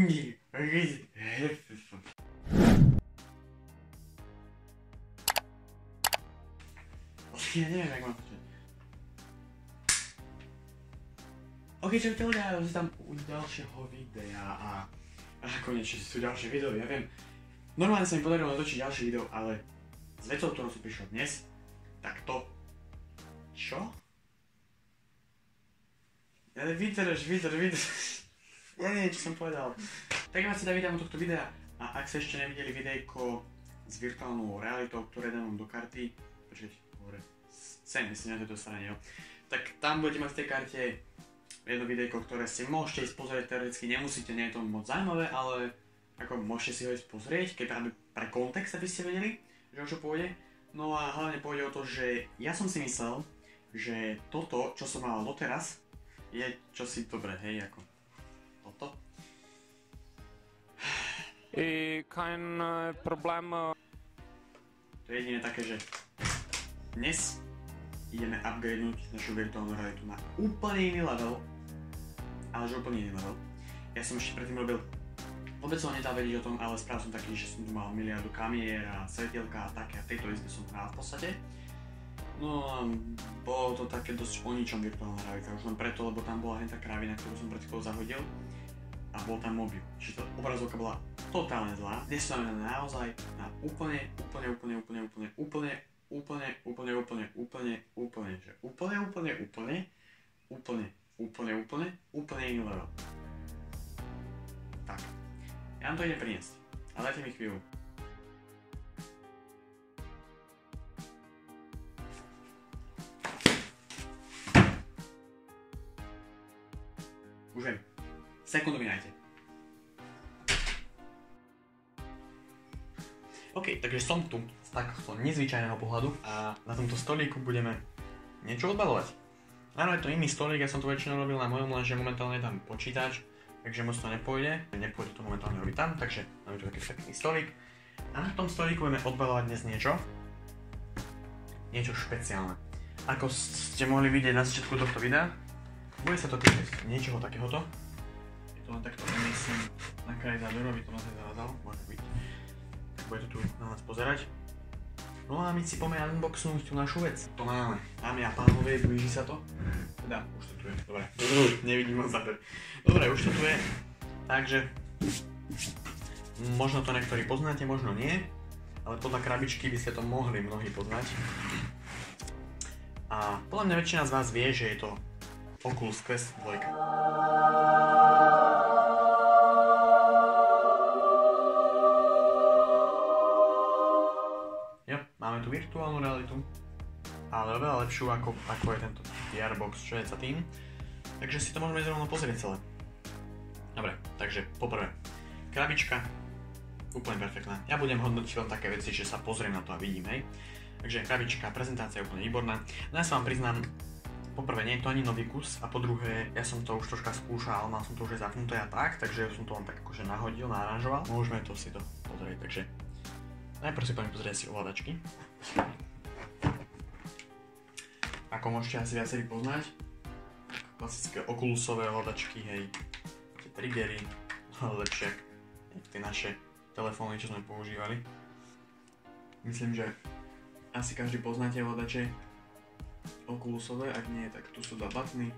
Ja neviem, jak mám to. Ok, čaute ľudia, ja tam u ďalšieho videa a konečne sú ďalšie video, ja viem. Normálne sa mi podarilo natočiť ďalšie video, ale s vecou, ktorou som prišiel dnes, tak to... Čo? Vydrž. Ja neviem, čo som povedal. Tak vás teda vítam u tohto videa a ak ste ešte nevideli videjko s virtuálnou realitou, ktoré dám do karty, počkajte, hore, sem, myslím na tejto strane, jo. Tak tam budete mať v tej karte jedno videjko, ktoré si môžete ísť pozrieť, teoreticky nemusíte, nie je to moc zaujímavé, ale ako môžete si ho ísť pozrieť, keď práve pre kontext, aby ste vedeli, že o čo pôjde. No a hlavne pôjde o to, že ja som si myslel, že toto, čo som mal doteraz, je čosi dobré, hej, ako toto. I kein problém. To je jediné také, že dnes ideme upgradenúť našu virtuálnu realitu na úplne iný level, ale že úplne iný level. Ja som ešte predtým robil, vôbec som nedal vedieť o tom, ale spravil som taký, že som tu mal miliardu kamier a svetielka a také a v tejto izbe som hral v podstate. No a bolo to také dosť o ničom virtuálna realita, už len preto, lebo tam bola hentá kravina, ktorú som pred chvíľou zahodil a bol tam mobil, čiže obrazovka bola totálne zlá. Dnes sa máme naozaj na úplne iný level. Tak, ja vám to idem priniesť, ale dajte mi chvíľu. Už viem. Sekundu mi dajte. OK, takže som tu z takého nezvyčajného pohľadu a na tomto stolíku budeme niečo odbalovať. Áno, je to iný stolík, ja som to väčšinou robil na mojom, lenže momentálne je tam počítač, takže moc to nepôjde. Nepôjde to momentálne robiť tam, takže máme tu taký pekný stolík. A na tom stolíku budeme odbalovať dnes niečo špeciálne. Ako ste mohli vidieť na začiatku tohto videa, bude sa to týkať niečoho takéhoto. Je to len takto, myslím, na kraji záberu, aby to naozaj zavázalo, môže byť. Tak bude to tu na nás pozerať. No a my si poďme unboxnúť tú našu vec. To máme. Dámy a pánové, blíži sa to. Teda, už to tu je, dobre. Nevidím moc záber. Dobre, už to tu je. Takže, možno to niektorí poznáte, možno nie. Ale podľa krabičky by ste to mohli mnohí poznať. A podľa mňa väčšina z vás vie, že je to Oculus Quest 2. Jo, máme tu virtuálnu realitu, ale oveľa lepšiu ako je tento VR box, čo je za tým. Takže si to môžeme zrovna pozrieť celé. Dobre, takže poprvé, krabička, úplne perfektná. Ja budem hodnotiť len také veci, že sa pozriem na to a vidím, hej. Takže krabička, prezentácia je úplne výborná. No ja sa vám priznám, poprvé nie je to ani nový kus a po druhé, ja som to už troška skúšal, mal som to už aj zapnuté a tak, takže som to len tak akože nahodil, naaranžoval. Môžeme to si to pozrieť, takže najprv si poďme pozrieť si ovládačky. Ako môžete asi viacerí poznať, klasické Oculusové ovládačky, hej, tie triggery, lepšie tie naše telefóny, čo sme používali. Myslím, že asi každý poznáte ovládače Oculusové, ak nie, tak tu sú dva buttony.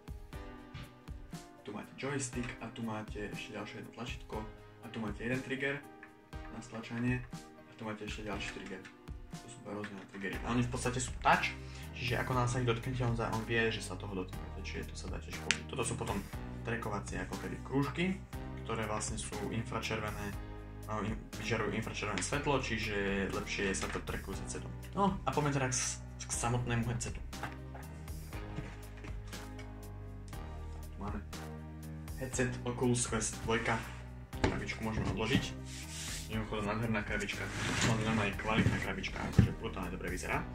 Tu máte joystick a tu máte ešte ďalšie jedno tlačítko a tu máte jeden trigger na stlačanie a tu máte ešte ďalší trigger. To sú dva rôzne triggery. A oni v podstate sú touch, čiže ako nám sa ich dotknete, on vie, že sa toho dotknete, čiže to sa dá tiež použiť. Toto sú potom trackovacie ako keby krúžky, ktoré vlastne sú infračervené, vyžarujú infračervené svetlo, čiže lepšie sa to trackuje s headsetom. No a poďme teda k samotnému headsetu. Tu máme headset Oculus Quest 2. Krabičku môžeme odložiť. Mimochodom nádherná krabička. To je normálne kvalitná krabička, akože brutálne dobre vyzerá.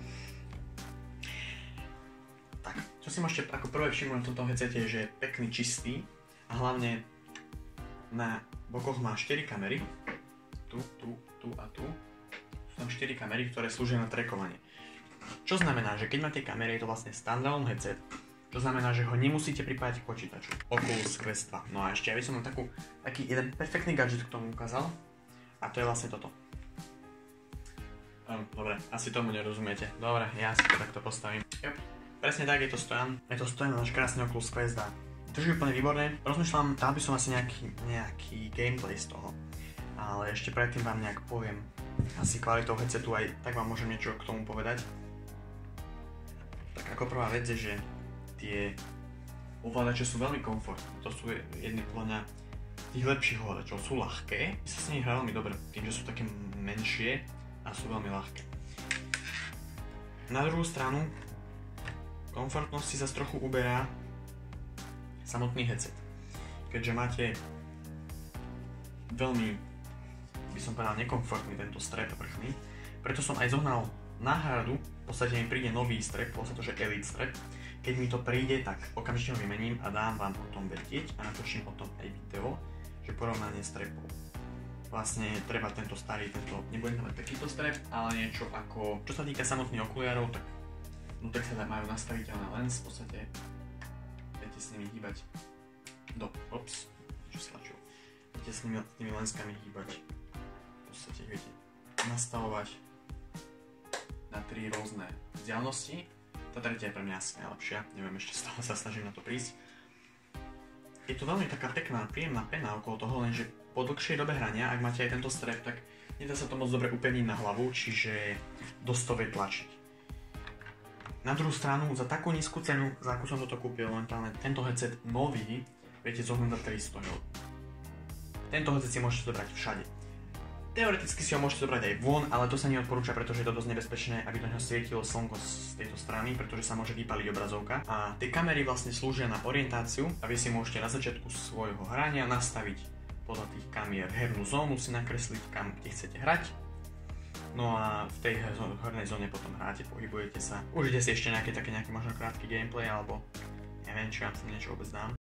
Tak, čo si môžete ako prvé všimnúť v tomto headsete je, že je pekný, čistý a hlavne na bokoch má 4 kamery. Tu a tu. Sú tam 4 kamery, ktoré slúžia na trackovanie. Čo znamená, že keď máte kamery, je to vlastne standalone headset Čo znamená, že ho nemusíte pripájať k počítaču. Oculus Quest 2. No a ešte, aby som vám taký jeden perfektný gadget k tomu ukázal. A to je vlastne toto. Dobre, asi tomu nerozumiete. Dobre, ja si to takto postavím. Jop. Presne tak je to stojan. Je to stojan náš krásny Oculus Quest 2. Drží úplne výborné. Rozmýšľam, dal by som asi nejaký gameplay z toho. Ale ešte predtým vám nejak poviem asi kvalitou headsetu, aj tak vám môžem niečo k tomu povedať. Tak ako prvá vec je, že tie ovládače sú veľmi komfortné. To sú jedny podľa mňa tých lepších ovládačov. Sú ľahké, my sa s nimi hrá veľmi dobre, tým, že sú také menšie a sú veľmi ľahké. Na druhú stranu, komfortnosti sa trochu uberá samotný headset. Keďže máte veľmi, by som povedal, nekomfortný tento strap vrchný, preto som aj zohnal náhradu, v podstate mi príde nový strap, vlastne to, že Elite strap. Keď mi to príde, tak okamžite ho vymením a dám vám o tom vedieť a natočím o tom aj video, že porovnanie strapov. Vlastne treba tento starý, nebudem tam mať takýto strap, ale niečo ako, čo sa týka samotných okuliarov, tak no tak sa majú nastaviteľné lens, v podstate viete s nimi hýbať viete s tými lenskami hýbať, v podstate viete nastavovať na 3 rôzne vzdialenosti. Tá tretia je pre mňa asi najlepšia, neviem, ešte stále sa snažím na to prísť. Je to veľmi taká pekná, príjemná pena okolo toho, lenže po dlhšej dobe hrania, ak máte aj tento strap, tak nedá sa to moc dobre upevniť na hlavu, čiže dosť to vie tlačiť. Na druhú stranu, za takú nízku cenu, za akú som toto kúpil, momentálne tento headset nový, viete zohnúť za 300 €. Tento headset si môžete zobrať všade. Teoreticky si ho môžete zobrať aj von, ale to sa neodporúča, pretože je to dosť nebezpečné, aby do neho svietilo slnko z tejto strany, pretože sa môže vypaliť obrazovka. A tie kamery vlastne slúžia na orientáciu a vy si môžete na začiatku svojho hrania nastaviť podľa tých kamier hernú zónu, si nakresliť, kam kde chcete hrať. No a v tej hernej zóne potom hráte, pohybujete sa. Užite si ešte nejaký možno krátky gameplay, alebo neviem, či vám sa niečo vôbec dám.